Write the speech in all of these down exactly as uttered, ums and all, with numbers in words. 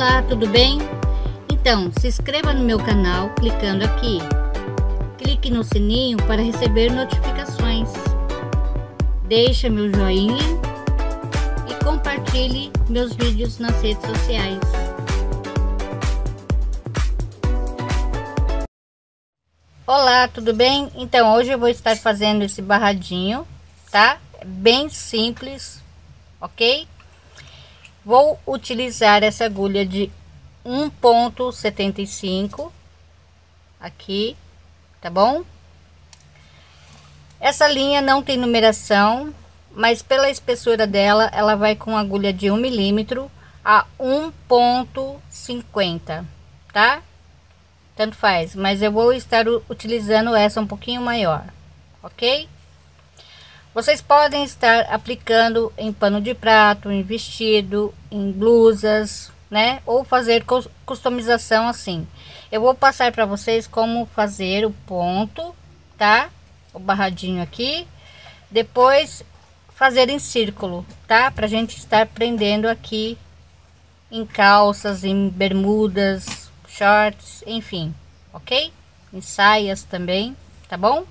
Olá, tudo bem? Então, se inscreva no meu canal clicando aqui. Clique no sininho para receber notificações. Deixe meu joinha e compartilhe meus vídeos nas redes sociais. Olá, tudo bem? Então, hoje eu vou estar fazendo esse barradinho, tá? É bem simples, ok? Vou utilizar essa agulha de um ponto setenta e cinco aqui, tá bom? Essa linha não tem numeração, mas pela espessura dela, ela vai com agulha de um milímetro a um ponto cinquenta, tá? Tanto faz, mas eu vou estar utilizando essa um pouquinho maior, ok? Vocês podem estar aplicando em pano de prato, em vestido, em blusas, né? Ou fazer customização assim. Eu vou passar para vocês como fazer o ponto, tá? O barradinho aqui. Depois fazer em círculo, tá? Pra gente estar prendendo aqui em calças, em bermudas, shorts, enfim, ok? Em saias também, tá bom?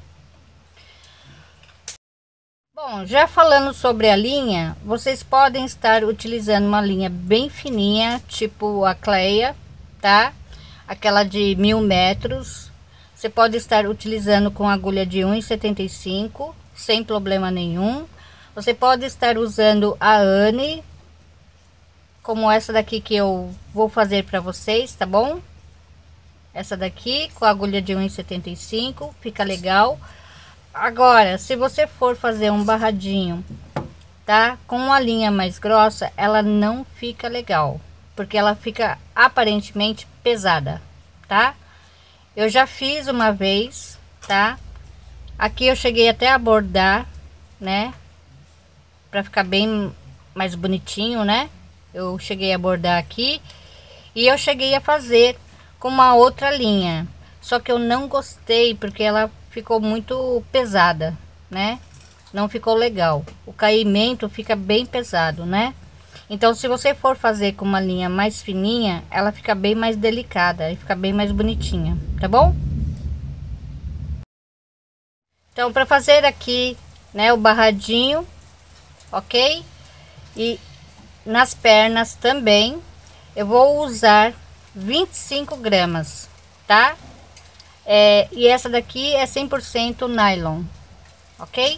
Bom, já falando sobre a linha, vocês podem estar utilizando uma linha bem fininha, tipo a Cleia, tá? Aquela de mil metros. Você pode estar utilizando com agulha de um e setenta e cinco, sem problema nenhum. Você pode estar usando a Anne, como essa daqui que eu vou fazer para vocês, tá bom? Essa daqui com a agulha de um e setenta e cinco, fica legal. Agora, se você for fazer um barradinho, tá? Com uma linha mais grossa, ela não fica legal, porque ela fica aparentemente pesada, tá? Eu já fiz uma vez, tá? Aqui eu cheguei até a bordar, né? Pra ficar bem mais bonitinho, né? Eu cheguei a bordar aqui e eu cheguei a fazer com uma outra linha, só que eu não gostei porque ela ficou muito pesada, né? Não ficou legal. O caimento fica bem pesado, né? Então, se você for fazer com uma linha mais fininha, ela fica bem mais delicada e fica bem mais bonitinha, tá bom? Então, para fazer aqui, né, o barradinho, ok? E nas pernas também, eu vou usar vinte e cinco gramas, tá? É, e essa daqui é cem por cento nylon, ok?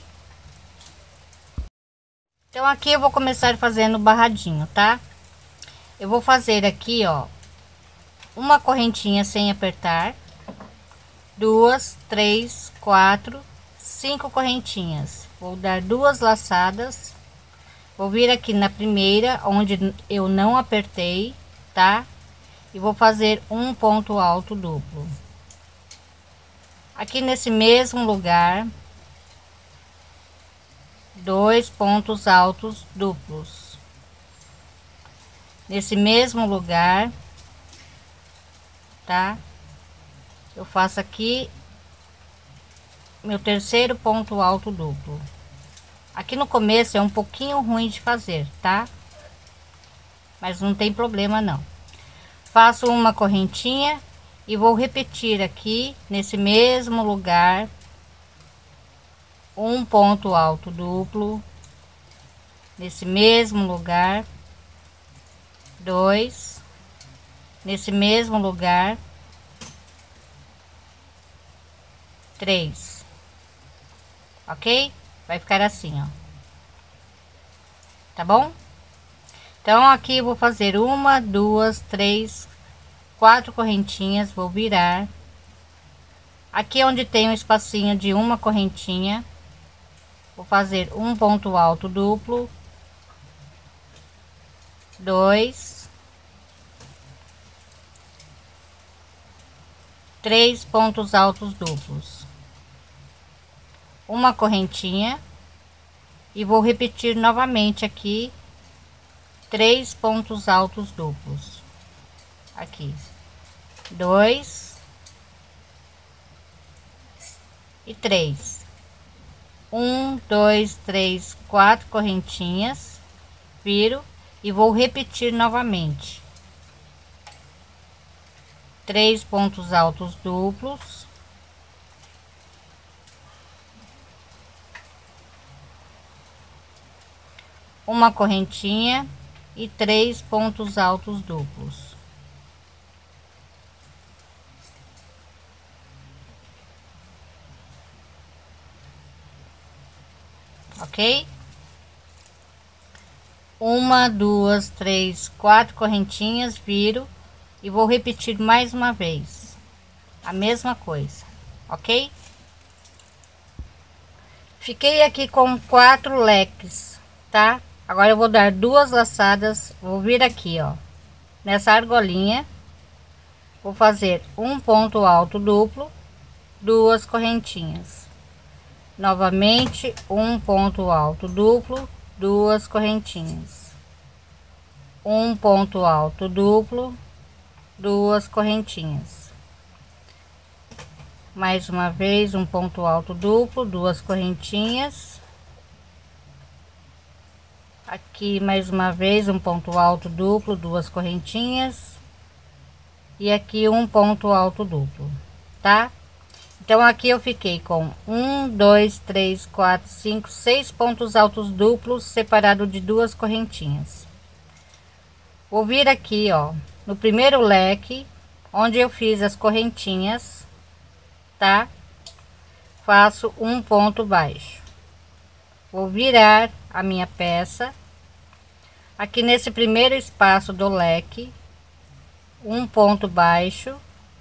Então aqui eu vou começar fazendo barradinho, tá? Eu vou fazer aqui, ó, uma correntinha sem apertar, duas, três, quatro, cinco correntinhas. Vou dar duas laçadas, vou vir aqui na primeira, onde eu não apertei, tá? E vou fazer um ponto alto duplo. Aqui nesse mesmo lugar, dois pontos altos duplos. Nesse mesmo lugar, tá? Eu faço aqui meu terceiro ponto alto duplo. Aqui no começo é um pouquinho ruim de fazer, tá? Mas não tem problema não. Faço uma correntinha e vou repetir aqui nesse mesmo lugar um ponto alto duplo, nesse mesmo lugar dois, nesse mesmo lugar três, ok? Vai ficar assim, ó, tá bom? Então aqui eu vou fazer uma, duas, três, quatro correntinhas, vou virar aqui onde tem um espacinho de uma correntinha, vou fazer um ponto alto duplo, dois, três pontos altos duplos, uma correntinha e vou repetir novamente aqui três pontos altos duplos, aqui dois e três, um, dois, três, quatro correntinhas, viro e vou repetir novamente três pontos altos duplos, uma correntinha e três pontos altos duplos. Ok? Uma, duas, três, quatro correntinhas, viro e vou repetir mais uma vez a mesma coisa, ok? Fiquei aqui com quatro leques, tá? Agora eu vou dar duas laçadas, vou vir aqui, ó, nessa argolinha, vou fazer um ponto alto duplo, duas correntinhas, novamente um ponto alto duplo, duas correntinhas, um ponto alto duplo, duas correntinhas, mais uma vez um ponto alto duplo, duas correntinhas, aqui mais uma vez um ponto alto duplo, duas correntinhas, e aqui um ponto alto duplo, tá? Então aqui eu fiquei com um, dois, três, quatro, cinco, seis pontos altos duplos separado de duas correntinhas. Vou vir aqui, ó, no primeiro leque onde eu fiz as correntinhas, tá? Faço um ponto baixo, vou virar a minha peça aqui nesse primeiro espaço do leque, um ponto baixo,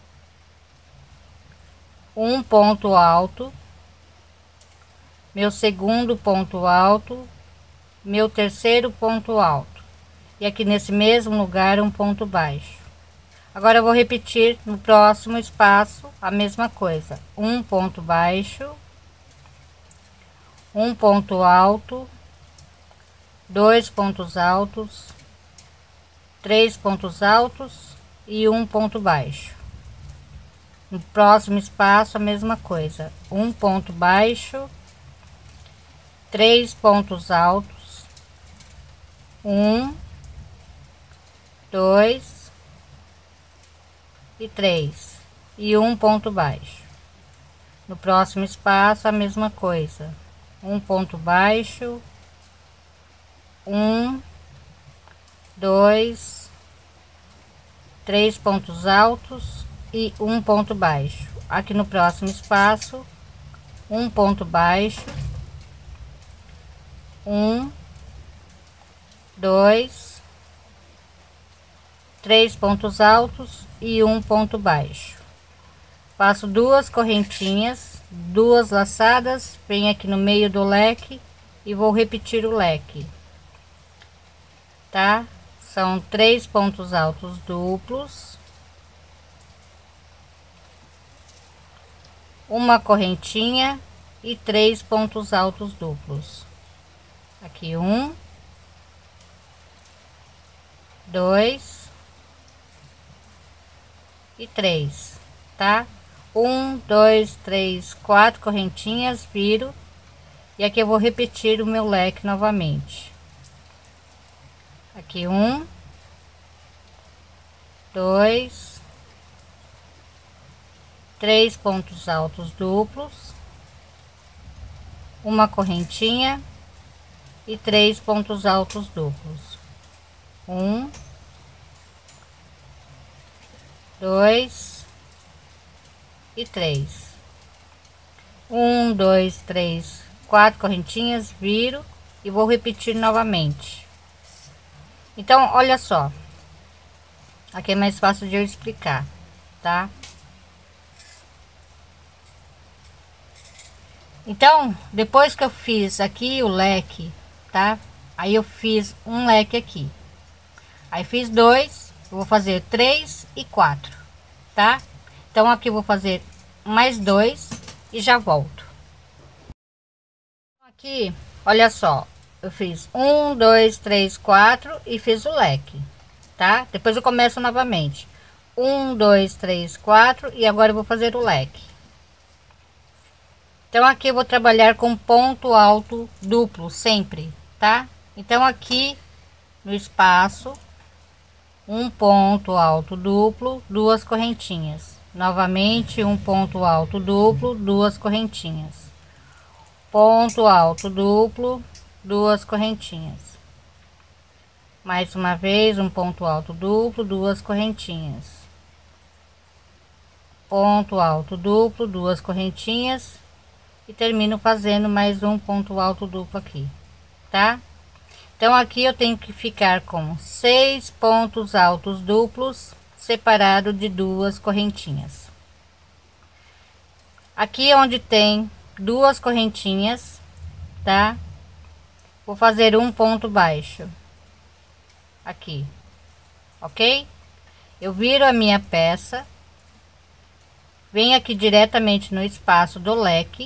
um ponto alto, meu segundo ponto alto, meu terceiro ponto alto, e aqui nesse mesmo lugar um ponto baixo. Agora eu vou repetir no próximo espaço a mesma coisa, um ponto baixo, um ponto alto, dois pontos altos, três pontos altos e um ponto baixo. No próximo espaço a mesma coisa, um ponto baixo, três pontos altos, um, dois e três, e um ponto baixo. No próximo espaço a mesma coisa, um ponto baixo, um, dois, três pontos altos e um ponto baixo. Aqui no próximo espaço, um ponto baixo, um, dois, três pontos altos e um ponto baixo. Faço duas correntinhas, duas laçadas, venho aqui no meio do leque e vou repetir o leque, tá? São três pontos altos duplos, uma correntinha e três pontos altos duplos. Aqui um, dois e três, tá? Um, dois, três, quatro correntinhas, viro, e aqui eu vou repetir o meu leque novamente. Aqui um, dois, três pontos altos duplos, uma correntinha e três pontos altos duplos. Um, dois e três. Um, dois, três, quatro correntinhas, viro e vou repetir novamente. Então, olha só, aqui é mais fácil de eu explicar, tá? Então, depois que eu fiz aqui o leque, tá? Aí eu fiz um leque aqui, aí fiz dois, eu vou fazer três e quatro, tá? Então aqui eu vou fazer mais dois e já volto. Aqui, olha só, eu fiz um, dois, três, quatro e fiz o leque, tá? Depois eu começo novamente, um, dois, três, quatro, e agora eu vou fazer o leque. Então aqui eu vou trabalhar com ponto alto duplo sempre, tá? Então aqui no espaço um ponto alto duplo, duas correntinhas, novamente um ponto alto duplo, duas correntinhas, ponto alto duplo, duas correntinhas, mais uma vez um ponto alto duplo, duas correntinhas, ponto alto duplo, duas correntinhas, e termino fazendo mais um ponto alto duplo aqui, tá? Então aqui eu tenho que ficar com seis pontos altos duplos separado de duas correntinhas. Aqui onde tem duas correntinhas, tá? Vou fazer um ponto baixo aqui, ok? Eu viro a minha peça, venho aqui diretamente no espaço do leque,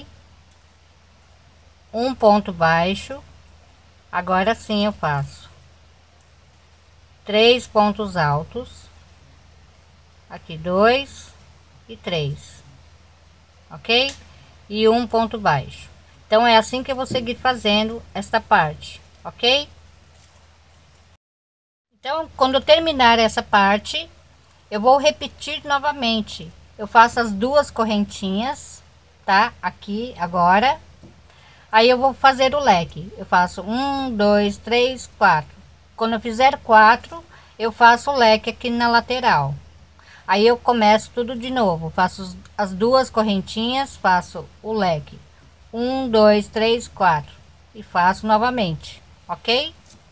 um ponto baixo. Agora sim eu faço três pontos altos, aqui dois e três, ok? E um ponto baixo. Então é assim que eu vou seguir fazendo esta parte, ok? Então, quando eu terminar essa parte, eu vou repetir novamente. Eu faço as duas correntinhas, tá? Aqui agora. Aí eu vou fazer o leque. Eu faço um, dois, três, quatro. Quando eu fizer quatro, eu faço o leque aqui na lateral. Aí eu começo tudo de novo. Faço as duas correntinhas, faço o leque. Um, dois, três, quatro. E faço novamente, ok?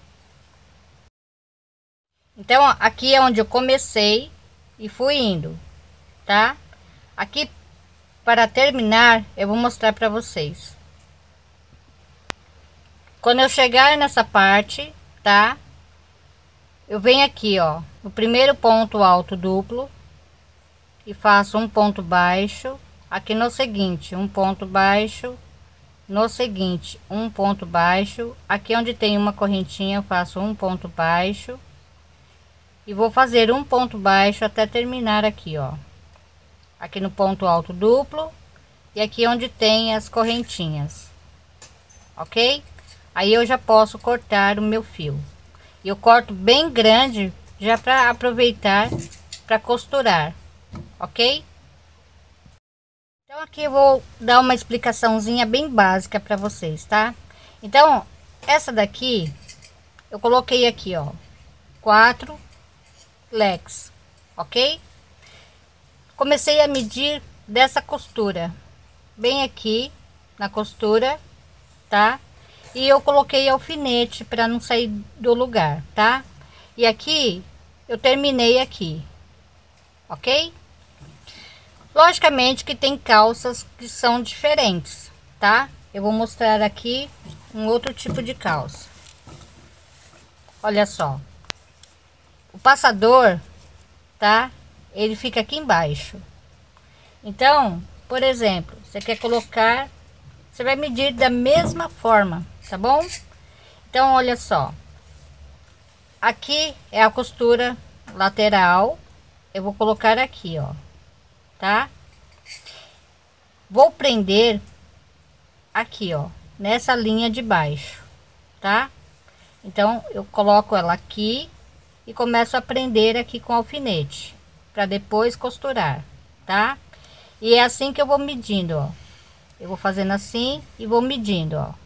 Então, aqui é onde eu comecei e fui indo, tá? Aqui, para terminar, eu vou mostrar para vocês. Quando eu chegar nessa parte, tá? Eu venho aqui, ó, no primeiro ponto alto duplo e faço um ponto baixo. Aqui no seguinte, um ponto baixo. No seguinte, um ponto baixo. Aqui onde tem uma correntinha, eu faço um ponto baixo. E vou fazer um ponto baixo até terminar aqui, ó. Aqui no ponto alto duplo. E aqui onde tem as correntinhas. Ok? Aí eu já posso cortar o meu fio. Eu corto bem grande, já para aproveitar para costurar, ok? Então aqui eu vou dar uma explicaçãozinha bem básica para vocês, tá? Então, essa daqui, eu coloquei aqui, ó, quatro leques, ok? Comecei a medir dessa costura, bem aqui na costura, tá? E eu coloquei alfinete para não sair do lugar, tá? E aqui eu terminei aqui, ok? Logicamente que tem calças que são diferentes, tá? Eu vou mostrar aqui um outro tipo de calça. Olha só, o passador, tá? Ele fica aqui embaixo. Então, por exemplo, você quer colocar, você vai medir da mesma forma, tá bom? Então olha só, aqui é a costura lateral, eu vou colocar aqui, ó, tá? Vou prender aqui, ó, nessa linha de baixo, tá? Então eu coloco ela aqui e começo a prender aqui com alfinete para depois costurar, tá? E é assim que eu vou medindo, ó. Eu vou fazendo assim e vou medindo, ó.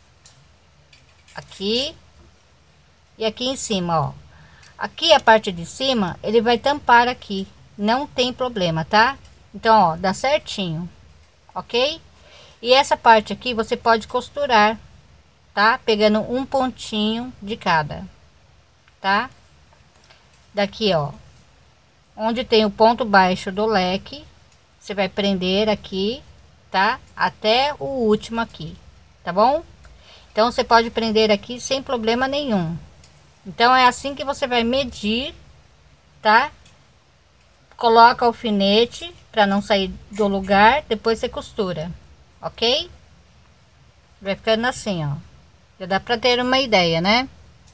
Aqui e aqui em cima, ó. Aqui a parte de cima ele vai tampar aqui, não tem problema, tá? Então, ó, dá certinho, ok? E essa parte aqui você pode costurar, tá? Pegando um pontinho de cada, tá? Daqui, ó, onde tem o ponto baixo do leque, você vai prender aqui, tá? Até o último aqui, tá bom? Então você pode prender aqui sem problema nenhum. Então é assim que você vai medir, tá? Coloca o alfinete para não sair do lugar, depois você costura, ok? Vai ficando assim, ó. Já dá para ter uma ideia, né?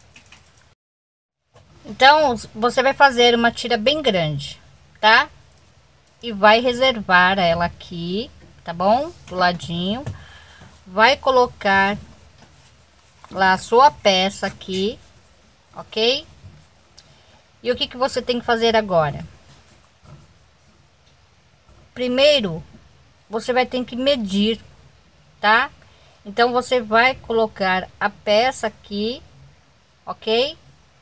Então você vai fazer uma tira bem grande, tá? E vai reservar ela aqui, tá bom? Do ladinho. Vai colocar lá a sua peça aqui, ok? E o que que você tem que fazer agora? Primeiro, você vai ter que medir, tá? Então você vai colocar a peça aqui, ok?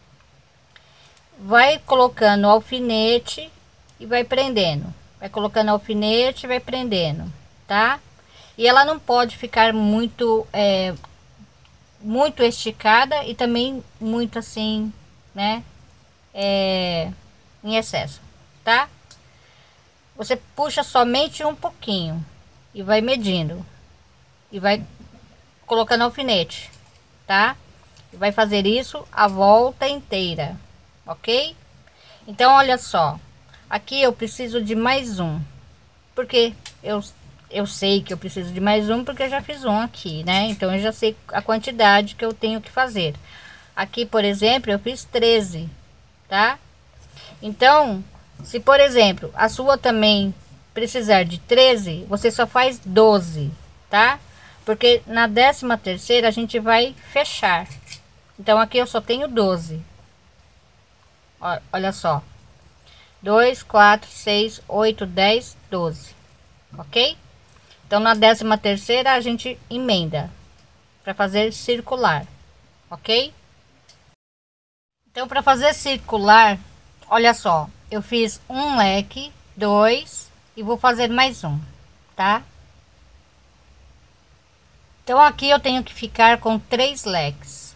Vai colocando o alfinete e vai prendendo. Vai colocando alfinete e vai prendendo, tá? E ela não pode ficar muito, é, muito esticada e também muito assim, né? É, em excesso, tá? Você puxa somente um pouquinho e vai medindo e vai colocando alfinete, tá? E vai fazer isso a volta inteira, ok? Então olha só, aqui eu preciso de mais um, porque eu eu sei que eu preciso de mais um porque eu já fiz um aqui, né? Então eu já sei a quantidade que eu tenho que fazer. Aqui, por exemplo, eu fiz treze, tá? Então, se por exemplo a sua também precisar de treze, você só faz doze, tá? Porque na décima terceira a gente vai fechar. Então aqui eu só tenho doze. Olha só, dois, quatro, seis, oito, dez, doze, ok? Então na décima terceira a gente emenda para fazer circular, ok? Então para fazer circular, olha só, eu fiz um leque, dois e vou fazer mais um, tá? Então aqui eu tenho que ficar com três leques.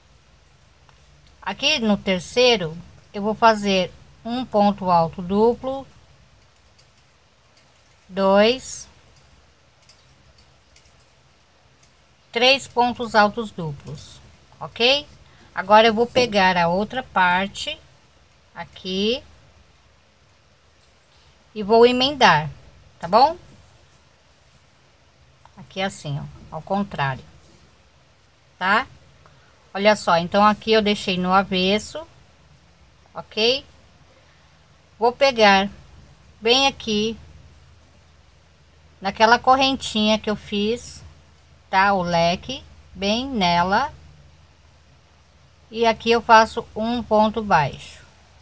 Aqui no terceiro eu vou fazer um ponto alto duplo, dois, três pontos altos duplos, ok? Agora eu vou pegar a outra parte aqui e vou emendar, tá bom? Aqui assim, ó, ao contrário, tá? Olha só, então aqui eu deixei no avesso, ok? Vou pegar bem aqui naquela correntinha que eu fiz, tá? O leque bem nela, e aqui eu faço um ponto baixo,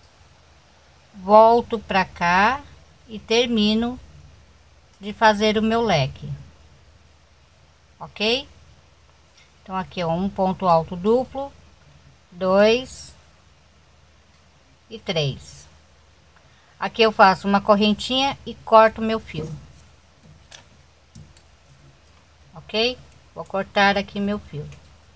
volto para cá e termino de fazer o meu leque, ok? Então aqui é um ponto alto duplo, dois e três. Aqui eu faço uma correntinha e corto meu fio, ok? Vou cortar aqui meu fio.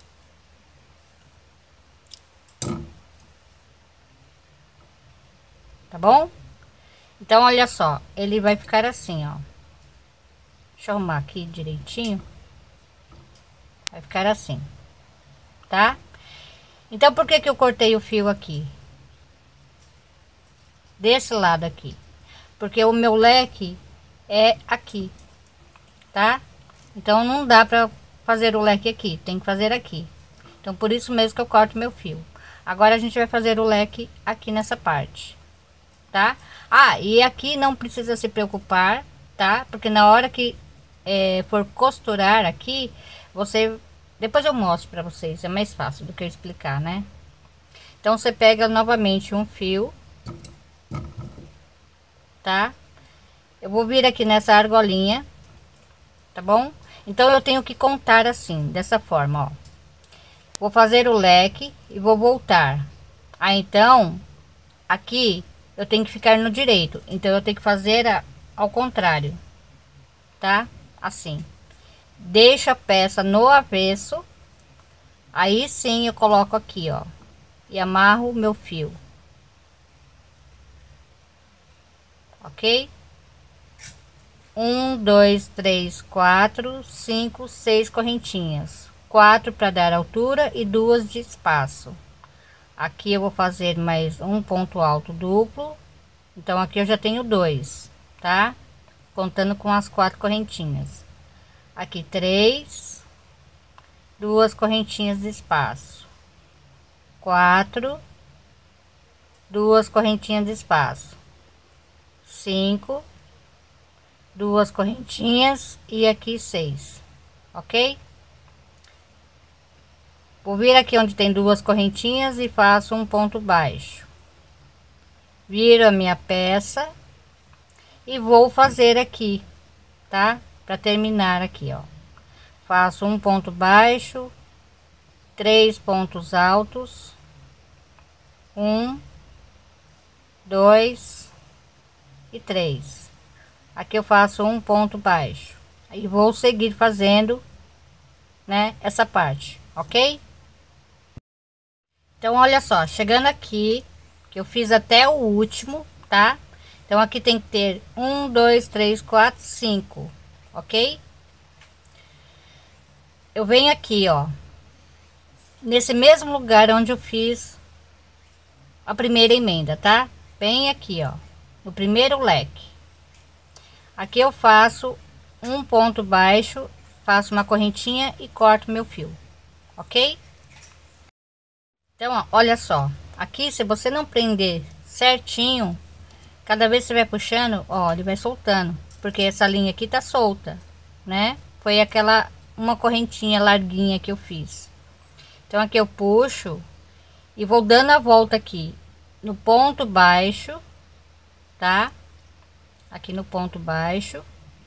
Tá bom? Então olha só, ele vai ficar assim, ó. Deixa eu arrumar aqui direitinho. Vai ficar assim, tá? Então por que que eu cortei o fio aqui? Desse lado aqui, porque o meu leque é aqui, tá? Então não dá para fazer o leque aqui, tem que fazer aqui. Então por isso mesmo que eu corto meu fio. Agora a gente vai fazer o leque aqui nessa parte, tá? Ah, e aqui não precisa se preocupar, tá? Porque na hora que é, for costurar aqui, você, depois eu mostro para vocês, é mais fácil do que eu explicar, né? Então você pega novamente um fio, tá? Eu vou vir aqui nessa argolinha, tá bom? Então eu tenho que contar assim, dessa forma, ó. Vou fazer o leque e vou voltar. Ah, então aqui eu tenho que ficar no direito, então eu tenho que fazer a, ao contrário, tá? Assim, deixa a peça no avesso, aí sim eu coloco aqui, ó, e amarro o meu fio, ok? Um, dois, três, quatro, cinco, seis correntinhas, quatro para dar altura e duas de espaço. Aqui eu vou fazer mais um ponto alto duplo, então aqui eu já tenho dois, tá? Contando com as quatro correntinhas. Aqui três, duas correntinhas de espaço, quatro, duas correntinhas de espaço, cinco, duas correntinhas e aqui seis, ok? Vou vir aqui onde tem duas correntinhas e faço um ponto baixo, viro a minha peça e vou fazer aqui, tá? Para terminar aqui, ó. Faço um ponto baixo, três pontos altos, um, dois e três. Aqui eu faço um ponto baixo, aí vou seguir fazendo, né, essa parte, ok? Então olha só, chegando aqui, que eu fiz até o último, tá? Então aqui tem que ter um, dois, três, quatro, cinco, ok? Eu venho aqui, ó, nesse mesmo lugar onde eu fiz a primeira emenda, tá? Bem aqui, ó, no primeiro leque. Aqui eu faço um ponto baixo, faço uma correntinha e corto meu fio, ok? Então, ó, olha só, aqui se você não prender certinho, cada vez que você vai puxando, ó, ele vai soltando, porque essa linha aqui tá solta, né? Foi aquela uma correntinha larguinha que eu fiz. Então aqui eu puxo e vou dando a volta aqui no ponto baixo, tá? Aqui no ponto baixo,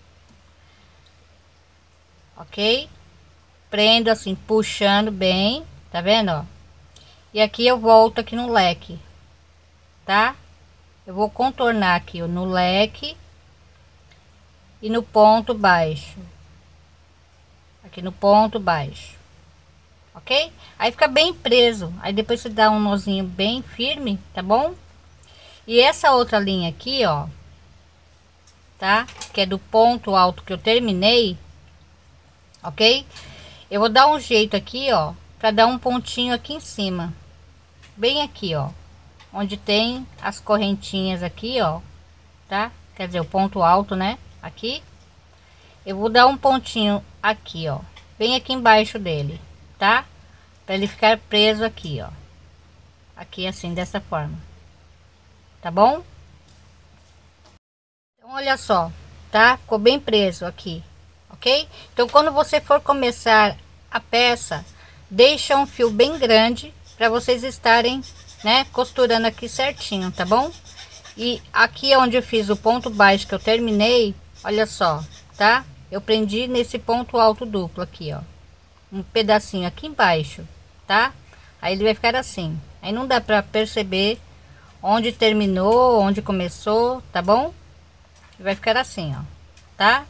ok? Prendo assim, puxando bem, tá vendo, ó? E aqui eu volto aqui no leque, tá? Eu vou contornar aqui ó, no leque e no ponto baixo, aqui no ponto baixo, ok? Aí fica bem preso, aí depois você dá um nozinho bem firme, tá bom? E essa outra linha aqui, ó, tá? Que é do ponto alto que eu terminei, ok? Eu vou dar um jeito aqui, ó, para dar um pontinho aqui em cima, bem aqui, ó, onde tem as correntinhas aqui, ó, tá? Quer dizer, o ponto alto, né? Aqui, eu vou dar um pontinho aqui, ó, bem aqui embaixo dele, tá? Para ele ficar preso aqui, ó, aqui assim, dessa forma, tá bom? Então, olha só, tá? Ficou bem preso aqui, ok? Então, quando você for começar a peça, deixa um fio bem grande para vocês estarem, né, costurando aqui certinho, tá bom? E aqui onde eu fiz o ponto baixo que eu terminei, olha só, tá? Eu prendi nesse ponto alto duplo aqui, ó, um pedacinho aqui embaixo, tá? Aí ele vai ficar assim, aí não dá para perceber onde terminou, onde começou, tá bom? Vai ficar assim, ó, tá?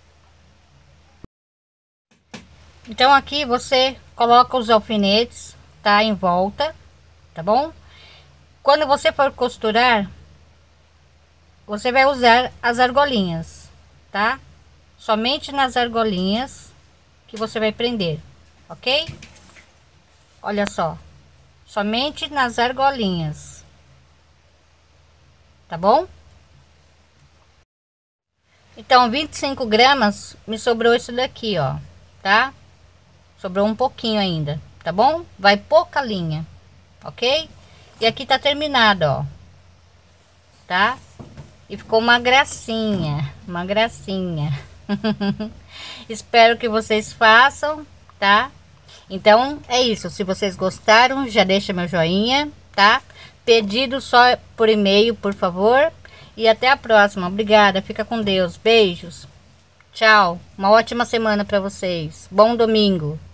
Então aqui você coloca os alfinetes, tá, em volta, tá bom? Quando você for costurar, você vai usar as argolinhas, tá? Somente nas argolinhas que você vai prender, ok? Olha só, somente nas argolinhas, tá bom? Então, vinte e cinco gramas me sobrou isso daqui, ó, tá? Sobrou um pouquinho ainda, tá bom? Vai pouca linha, ok? E aqui tá terminado, ó, tá? E ficou uma gracinha, uma gracinha. Espero que vocês façam, tá? Então é isso, se vocês gostaram, já deixa meu joinha, tá? Pedido só por e-mail, por favor. E até a próxima. Obrigada, fica com Deus. Beijos. Tchau. Uma ótima semana para vocês. Bom domingo.